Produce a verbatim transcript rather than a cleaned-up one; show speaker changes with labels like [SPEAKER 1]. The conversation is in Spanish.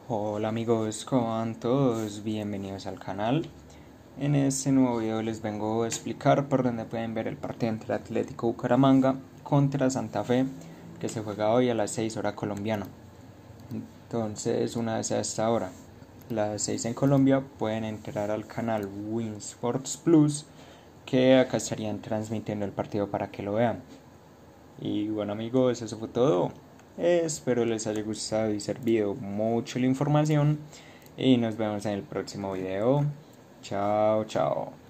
[SPEAKER 1] Hola amigos, ¿cómo van todos? Bienvenidos al canal. En este nuevo video les vengo a explicar por dónde pueden ver el partido entre Atlético Bucaramanga contra Santa Fe, que se juega hoy a las seis horas colombiana. Entonces, una vez a esta hora, las seis en Colombia, pueden entrar al canal Win Sports Plus, que acá estarían transmitiendo el partido para que lo vean. Y bueno amigos, eso fue todo. Espero les haya gustado y servido mucho la información. Y nos vemos en el próximo video. Chao, chao.